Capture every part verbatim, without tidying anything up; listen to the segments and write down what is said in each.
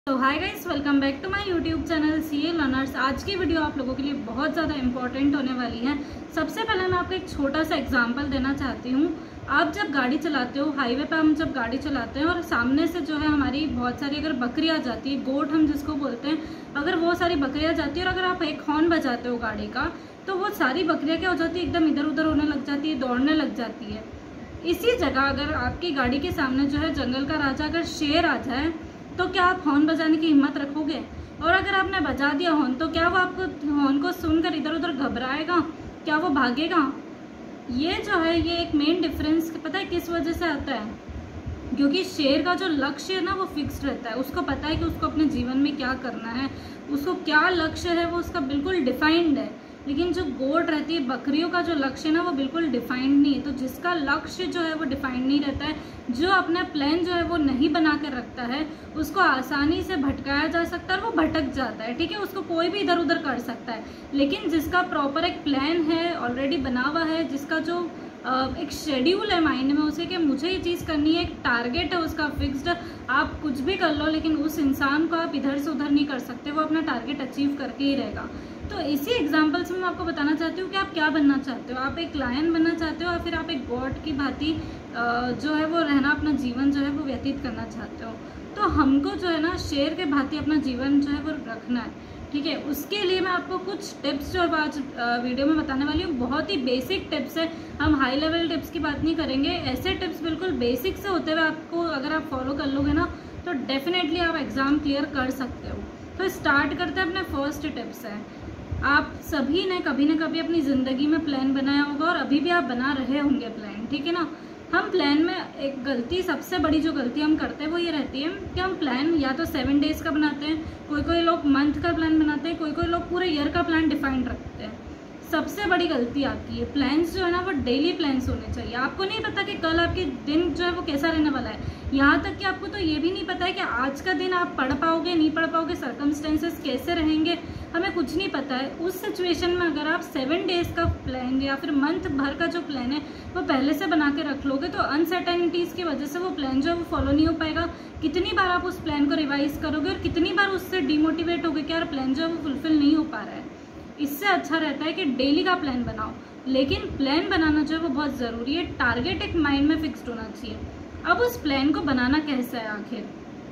तो hi guys, welcome back to my YouTube channel CA learners. आज की video आप लोगों के लिए बहुत ज़्यादा इंपॉर्टेंट होने वाली है। सबसे पहले मैं आपको एक छोटा सा एग्जांपल देना चाहती हूँ। आप जब गाड़ी चलाते हो, हाईवे पे हम जब गाड़ी चलाते हैं और सामने से जो है हमारी बहुत सारी अगर बकरी आ जाती है, गोट हम जिसको बोलते हैं, अगर वो सारी बकरियाँ जाती है और अगर आप एक हॉर्न बजाते हो गाड़ी का, तो वो सारी बकरियाँ क्या हो जाती है, एकदम इधर उधर होने लग जाती है, दौड़ने लग जाती है। इसी जगह अगर आपकी गाड़ी के सामने जो है जंगल का राजा अगर शेर आ जाए, तो क्या आप हॉर्न बजाने की हिम्मत रखोगे? और अगर आपने बजा दिया हॉर्न, तो क्या वो आपको हॉर्न को सुनकर इधर उधर घबराएगा? क्या वो भागेगा? ये जो है ये एक मेन डिफरेंस पता है किस वजह से आता है? क्योंकि शेर का जो लक्ष्य है ना वो फिक्स्ड रहता है। उसको पता है कि उसको अपने जीवन में क्या करना है, उसको क्या लक्ष्य है वो उसका बिल्कुल डिफाइंड है। लेकिन जो गोट रहती है, बकरियों का जो लक्ष्य है ना वो बिल्कुल डिफाइंड नहीं है। तो जिसका लक्ष्य जो है वो डिफाइंड नहीं रहता है, जो अपना प्लान जो है वो नहीं बना कर रखता है, उसको आसानी से भटकाया जा सकता है और वो भटक जाता है। ठीक है, उसको कोई भी इधर उधर कर सकता है। लेकिन जिसका प्रॉपर एक प्लान है, ऑलरेडी बना हुआ है, जिसका जो एक शेड्यूल है माइंड में उसे कि मुझे ये चीज़ करनी है, एक टारगेट है उसका फिक्स्ड, आप कुछ भी कर लो लेकिन उस इंसान को आप इधर से उधर नहीं कर सकते, वो अपना टारगेट अचीव करके ही रहेगा। तो इसी एग्जाम्पल से मैं आपको बताना चाहती हूँ कि आप क्या बनना चाहते हो। आप एक लायन बनना चाहते हो या फिर आप एक गॉड की भांति जो है वो रहना, अपना जीवन जो है वो व्यतीत करना चाहते हो। तो हमको जो है ना शेर के भांति अपना जीवन जो है वो रखना है। ठीक है, उसके लिए मैं आपको कुछ टिप्स जो आज वीडियो में बताने वाली हूँ, बहुत ही बेसिक टिप्स है। हम हाई लेवल टिप्स की बात नहीं करेंगे, ऐसे टिप्स बिल्कुल बेसिक से होते हुए आपको अगर आप फॉलो कर लोगे ना तो डेफिनेटली आप एग्ज़ाम क्लियर कर सकते हो। तो स्टार्ट करते हैं। अपने फर्स्ट टिप्स है, आप सभी ने कभी ना कभी अपनी ज़िंदगी में प्लान बनाया होगा और अभी भी आप बना रहे होंगे प्लान। ठीक है ना, हम प्लान में एक गलती, सबसे बड़ी जो गलती हम करते हैं वो ये रहती है कि हम प्लान या तो सेवन डेज़ का बनाते हैं, कोई कोई लोग मंथ का प्लान बनाते हैं, कोई कोई लोग पूरे ईयर का प्लान डिफाइंड रखते हैं। सबसे बड़ी गलती आपकी है, प्लान्स जो है ना वो डेली प्लान्स होने चाहिए। आपको नहीं पता कि कल आपके दिन जो है वो कैसा रहने वाला है। यहाँ तक कि आपको तो ये भी नहीं पता है कि आज का दिन आप पढ़ पाओगे नहीं पढ़ पाओगे, सर्कमस्टेंसेस कैसे रहेंगे, हमें कुछ नहीं पता है। उस सिचुएशन में अगर आप सेवन डेज का प्लान या फिर मंथ भर का जो प्लान है वो पहले से बना के रख लोगे, तो अनसर्टेनिटीज़ की वजह से वो प्लान जो है वो फॉलो नहीं हो पाएगा। कितनी बार आप उस प्लान को रिवाइज करोगे और कितनी बार उससे डिमोटिवेट होगे कि यार प्लान जो है वो फुलफिल नहीं हो पा रहा है। इससे अच्छा रहता है कि डेली का प्लान बनाओ, लेकिन प्लान बनाना जो है वो बहुत ज़रूरी है। टारगेट एक माइंड में फिक्स्ड होना चाहिए। अब उस प्लान को बनाना कैसे है आखिर?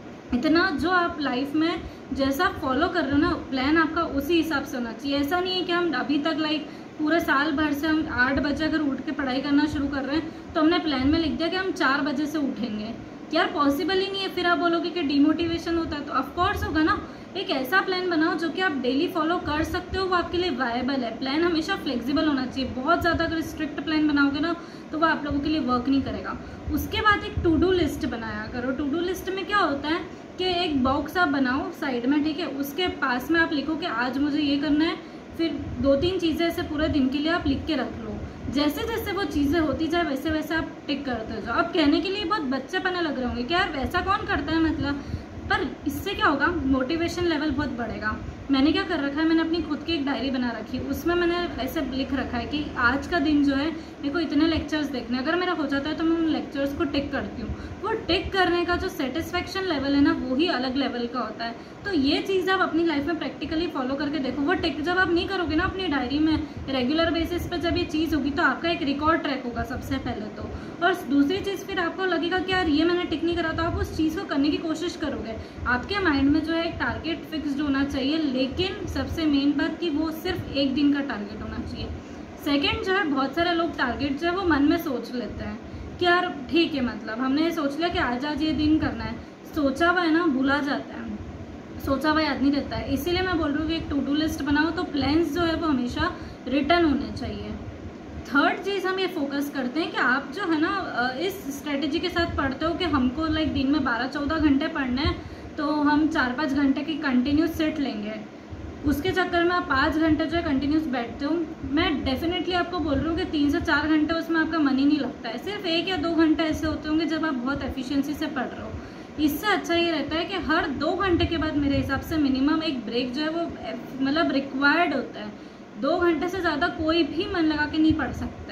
इतना जो आप लाइफ में जैसा फॉलो कर रहे हो ना, प्लान आपका उसी हिसाब से होना चाहिए। ऐसा नहीं है कि हम अभी तक लाइक पूरे साल भर से हम आठ बजे अगर उठ के पढ़ाई करना शुरू कर रहे हैं तो हमने प्लान में लिख दिया कि हम चार बजे से उठेंगे। यार पॉसिबल ही नहीं है। फिर आप बोलोगे कि डिमोटिवेशन होता है, तो ऑफकोर्स होगा ना। एक ऐसा प्लान बनाओ जो कि आप डेली फॉलो कर सकते हो, वो आपके लिए वायबल है। प्लान हमेशा फ्लेक्सिबल होना चाहिए। बहुत ज़्यादा अगर स्ट्रिक्ट प्लान बनाओगे ना तो वो आप लोगों के लिए वर्क नहीं करेगा। उसके बाद एक टू डू लिस्ट बनाया करो। टू डू लिस्ट में क्या होता है कि एक बॉक्स आप बनाओ साइड में, ठीक है, उसके पास में आप लिखो कि आज मुझे ये करना है, फिर दो तीन चीज़ें ऐसे पूरे दिन के लिए आप लिख के रख लो। जैसे जैसे वो चीज़ें होती जाए वैसे वैसे आप टिक करते जाओ। आप कहने के लिए बहुत बच्चेपना लग रहे होंगे कि यार वैसा कौन करता है, मतलब, पर इससे क्या होगा, मोटिवेशन लेवल बहुत बढ़ेगा। मैंने क्या कर रखा है, मैंने अपनी खुद की एक डायरी बना रखी है। उसमें मैंने ऐसे लिख रखा है कि आज का दिन जो है मेरे को इतने लेक्चर्स देखने, अगर मेरा हो जाता है तो मैं उन लेक्चर्स को टिक करती हूँ। वो टिक करने का जो सेटिस्फेक्शन लेवल है ना वो ही अलग लेवल का होता है। तो ये चीज़ आप अपनी लाइफ में प्रैक्टिकली फॉलो करके देखो। वो टिक जब आप नहीं करोगे ना अपनी डायरी में रेगुलर बेसिस पर, जब ये चीज़ होगी तो आपका एक रिकॉर्ड ट्रैक होगा सबसे पहले तो। और दूसरी चीज़ फिर आपको लगेगा कि यार ये मैंने टिक नहीं करा, तो आप उस चीज़ को करने की कोशिश करोगे। आपके माइंड में जो है एक टारगेट फिक्स्ड होना चाहिए, लेकिन सबसे मेन बात कि वो सिर्फ एक दिन का टारगेट होना चाहिए। सेकंड जो है, बहुत सारे लोग टारगेट जो है वो मन में सोच लेते हैं कि यार ठीक है, मतलब हमने ये सोच लिया कि आज आज ये दिन करना है। सोचा हुआ है ना भूला जाता है, सोचा हुआ याद नहीं रहता है। इसीलिए मैं बोल रही हूँ कि एक टू डू लिस्ट बनाओ, तो प्लान्स जो है वो हमेशा रिटर्न होने चाहिए। थर्ड चीज़ हम ये फोकस करते हैं कि आप जो है ना इस स्ट्रेटेजी के साथ पढ़ते हो कि हमको लाइक दिन में बारह चौदह घंटे पढ़ने हैं, तो हम चार पाँच घंटे की कंटिन्यूस सेट लेंगे। उसके चक्कर में आप पाँच घंटे जो है कंटिन्यूस बैठते हो। मैं डेफिनेटली आपको बोल रही हूँ कि तीन से चार घंटे उसमें आपका मन ही नहीं लगता है। सिर्फ एक या दो घंटे ऐसे होते होंगे जब आप बहुत एफिशिएंसी से पढ़ रहे हो। इससे अच्छा ये रहता है कि हर दो घंटे के बाद मेरे हिसाब से मिनिमम एक ब्रेक जो है वो मतलब रिक्वायर्ड होता है। दो घंटे से ज़्यादा कोई भी मन लगा के नहीं पढ़ सकता है।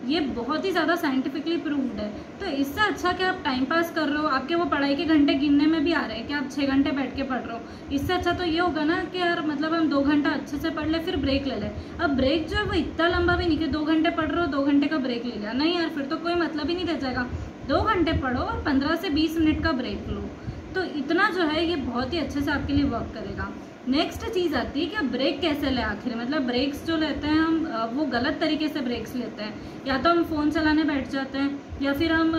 ये बहुत ही ज़्यादा साइंटिफिकली प्रूव्ड है। तो इससे अच्छा कि आप टाइम पास कर रहे हो, आपके वो पढ़ाई के घंटे गिनने में भी आ रहे हैं कि आप छः घंटे बैठ के पढ़ रहे हो, इससे अच्छा तो ये होगा ना कि यार मतलब हम दो घंटा अच्छे से पढ़ ले फिर ब्रेक ले ले। अब ब्रेक जो है वो इतना लंबा भी नहीं कि दो घंटे पढ़ रहे हो दो घंटे का ब्रेक ले लिया, नहीं यार फिर तो कोई मतलब ही नहीं रह जाएगा। दो घंटे पढ़ो और पंद्रह से बीस मिनट का ब्रेक लो, तो इतना जो है ये बहुत ही अच्छे से आपके लिए वर्क करेगा। नेक्स्ट चीज़ आती है कि आप ब्रेक कैसे लें आखिर, मतलब ब्रेक्स जो लेते हैं हम वो गलत तरीके से ब्रेक्स लेते हैं। या तो हम फ़ोन चलाने बैठ जाते हैं या फिर हम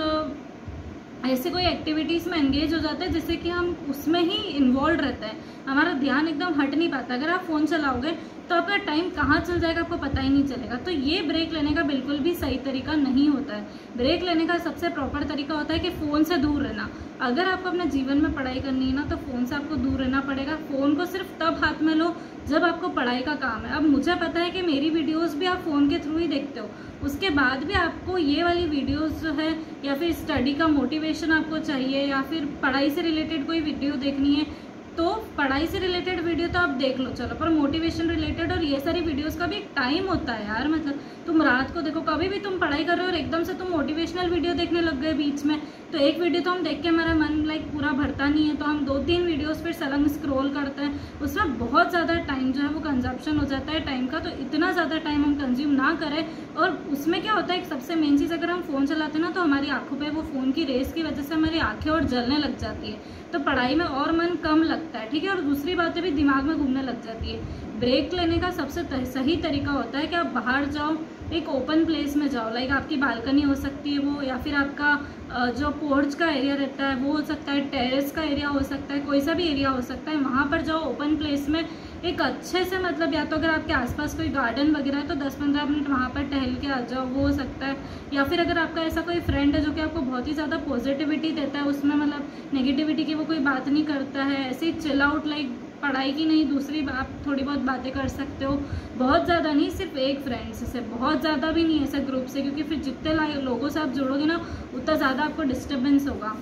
ऐसे कोई एक्टिविटीज़ में एंगेज हो जाते हैं जिससे कि हम उसमें ही इन्वॉल्व रहते हैं, हमारा ध्यान एकदम हट नहीं पाता। अगर आप फ़ोन चलाओगे तो आपका टाइम कहाँ चल जाएगा आपको पता ही नहीं चलेगा। तो ये ब्रेक लेने का बिल्कुल भी सही तरीका नहीं होता है। ब्रेक लेने का सबसे प्रॉपर तरीका होता है कि फ़ोन से दूर रहना। अगर आपको अपने जीवन में पढ़ाई करनी है ना तो फ़ोन से आपको दूर रहना पड़ेगा। फ़ोन को सिर्फ तब हाथ में लो जब आपको पढ़ाई का काम है। अब मुझे पता है कि मेरी वीडियोस भी आप फ़ोन के थ्रू ही देखते हो, उसके बाद भी आपको ये वाली वीडियोस जो है या फिर स्टडी का मोटिवेशन आपको चाहिए या फिर पढ़ाई से रिलेटेड कोई वीडियो देखनी है तो पढ़ाई से रिलेटेड वीडियो तो आप देख लो चलो, पर मोटिवेशन रिलेटेड और ये सारी वीडियोस का भी एक टाइम होता है यार। मतलब तुम रात को देखो, कभी भी तुम पढ़ाई कर रहे हो और एकदम से तुम मोटिवेशनल वीडियो देखने लग गए बीच में, तो एक वीडियो तो हम देख के हमारा मन लाइक पूरा भरता नहीं है, तो हम दो तीन वीडियोस फिर सलंग स्क्रॉल करते हैं, उसमें बहुत ज़्यादा टाइम जो है वो कंजप्शन हो जाता है टाइम का। तो इतना ज़्यादा टाइम हम कंज्यूम ना करें। और उसमें क्या होता है, एक सबसे मेन चीज़, अगर हम फ़ोन चलाते हैं ना तो हमारी आंखों पे वो फ़ोन की रेस की वजह से हमारी आंखें और जलने लग जाती है, तो पढ़ाई में और मन कम लगता है, ठीक है। और दूसरी बातें भी दिमाग में घूमने लग जाती है। ब्रेक लेने का सबसे सही तरीका होता है कि आप बाहर जाओ, एक ओपन प्लेस में जाओ, लाइक आपकी बालकनी हो सकती है वो, या फिर आपका जो पोर्च का एरिया रहता है वो हो सकता है, टेरेस का एरिया हो सकता है, कोई सा भी एरिया हो सकता है, वहाँ पर जाओ ओपन प्लेस में एक अच्छे से, मतलब या तो अगर आपके आसपास कोई गार्डन वगैरह है तो दस पंद्रह मिनट वहाँ पर टहल के आ जाओ, वो हो सकता है। या फिर अगर आपका ऐसा कोई फ्रेंड है जो कि आपको बहुत ही ज़्यादा पॉजिटिविटी देता है, उसमें मतलब नेगेटिविटी की वो कोई बात नहीं करता है, ऐसे ही चिल आउट, लाइक पढ़ाई की नहीं दूसरी आप थोड़ी बहुत बातें कर सकते हो, बहुत ज़्यादा नहीं, सिर्फ एक फ्रेंड्स से, बहुत ज़्यादा भी नहीं ऐसे ग्रुप से, क्योंकि फिर जितने लोगों से आप जुड़ोगे ना उतना ज़्यादा आपको डिस्टर्बेंस होगा।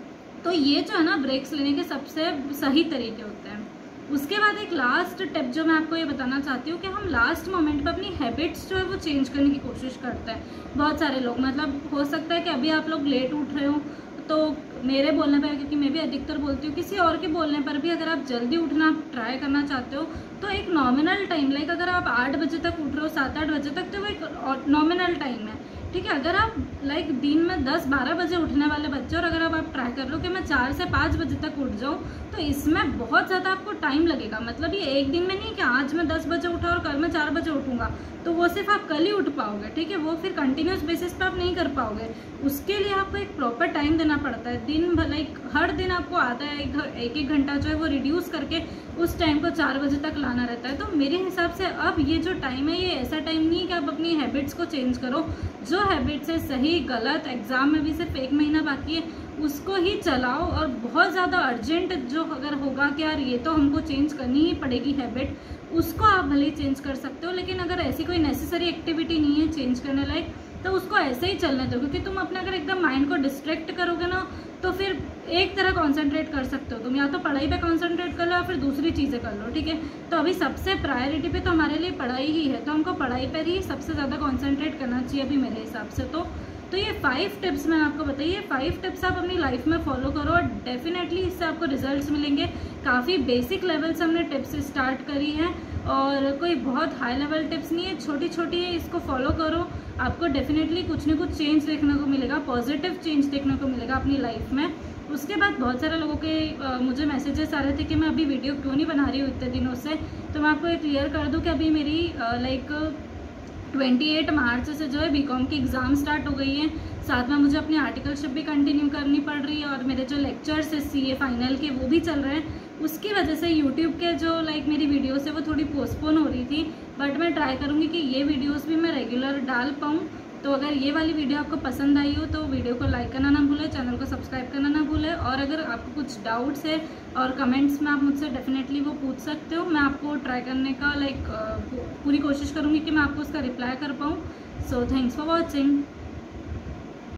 तो ये जो है ना ब्रेक्स लेने के सबसे सही तरीके होते हैं। उसके बाद एक लास्ट टिप जो मैं आपको ये बताना चाहती हूँ कि हम लास्ट मोमेंट पर अपनी हैबिट्स जो है वो चेंज करने की कोशिश करते हैं बहुत सारे लोग। मतलब हो सकता है कि अभी आप लोग लेट उठ रहे हो तो मेरे बोलने पर, क्योंकि मैं भी अधिकतर बोलती हूँ, किसी और के बोलने पर भी अगर आप जल्दी उठना ट्राई करना चाहते हो तो एक नॉमिनल टाइम, लाइक अगर आप आठ बजे तक उठ रहे हो, सात आठ बजे तक, तो वो एक नॉमिनल टाइम है, ठीक है। अगर आप लाइक दिन में दस बारह बजे उठने वाले बच्चे और अगर आप आप ट्राई कर लो कि मैं चार से पाँच बजे तक उठ जाऊँ, तो इसमें बहुत ज़्यादा आपको टाइम लगेगा। मतलब ये एक दिन में नहीं कि आज मैं दस बजे उठा और कल मैं चार बजे उठूँगा, तो वो सिर्फ आप कल ही उठ पाओगे, ठीक है। वो फिर कंटिन्यूस बेसिस पे आप नहीं कर पाओगे। उसके लिए आपको एक प्रॉपर टाइम देना पड़ता है। दिन लाइक हर दिन आपको आधा है एक एक घंटा जो है वो रिड्यूस करके उस टाइम को चार बजे तक लाना रहता है। तो मेरे हिसाब से अब ये जो टाइम है ये ऐसा टाइम नहीं है कि आप अपनी हैबिट्स को चेंज करो। जो हैबिट्स है सही गलत, एग्ज़ाम में भी सिर्फ एक महीना बाकी है, उसको ही चलाओ। और बहुत ज़्यादा अर्जेंट जो अगर होगा कि यार ये तो हमको चेंज करनी ही पड़ेगी हैबिट, उसको आप भले ही चेंज कर सकते हो। लेकिन अगर ऐसी कोई नेसेसरी एक्टिविटी नहीं है चेंज करने लायक, तो उसको ऐसे ही चलने दो। क्योंकि तुम अपने अगर एकदम माइंड को डिस्ट्रैक्ट करोगे ना तो फिर एक तरह कंसंट्रेट कर सकते हो तुम, या तो पढ़ाई पे कंसंट्रेट कर लो या फिर दूसरी चीज़ें कर लो, ठीक है। तो अभी सबसे प्रायोरिटी पे तो हमारे लिए पढ़ाई ही है, तो हमको पढ़ाई पर ही सबसे ज़्यादा कंसंट्रेट करना चाहिए अभी मेरे हिसाब से। तो तो ये फाइव टिप्स मैंने आपको बताई, ये फाइव टिप्स आप अपनी लाइफ में फॉलो करो और डेफिनेटली इससे आपको रिजल्ट्स मिलेंगे। काफ़ी बेसिक लेवल से हमने टिप्स स्टार्ट करी हैं और कोई बहुत हाई लेवल टिप्स नहीं है, छोटी छोटी है, इसको फॉलो करो, आपको डेफिनेटली कुछ ना कुछ चेंज देखने को मिलेगा, पॉजिटिव चेंज देखने को मिलेगा अपनी लाइफ में। उसके बाद बहुत सारे लोगों के आ, मुझे मैसेजेस आ रहे थे कि मैं अभी वीडियो क्यों नहीं बना रही हूँ इतने दिनों से। तो मैं आपको ये क्लियर कर दूँ कि अभी मेरी लाइक अट्ठाईस मार्च से जो है बीकॉम की एग्ज़ाम स्टार्ट हो गई है, साथ में मुझे अपनी आर्टिकलशिप भी कंटिन्यू करनी पड़ रही है और मेरे जो लेक्चर्स है सीए फाइनल के वो भी चल रहे हैं। उसकी वजह से यूट्यूब के जो लाइक मेरी वीडियोस है वो थोड़ी पोस्टपोन हो रही थी, बट मैं ट्राई करूँगी कि ये वीडियोस भी मैं रेगुलर डाल पाऊँ। तो अगर ये वाली वीडियो आपको पसंद आई हो तो वीडियो को लाइक करना ना भूलें, चैनल को सब्सक्राइब करना ना भूलें। और अगर आपको कुछ डाउट्स है और कमेंट्स में आप मुझसे डेफिनेटली वो पूछ सकते हो, मैं आपको ट्राई करने का लाइक पूरी कोशिश करूँगी कि मैं आपको उसका रिप्लाई कर पाऊँ। So thanks for watching.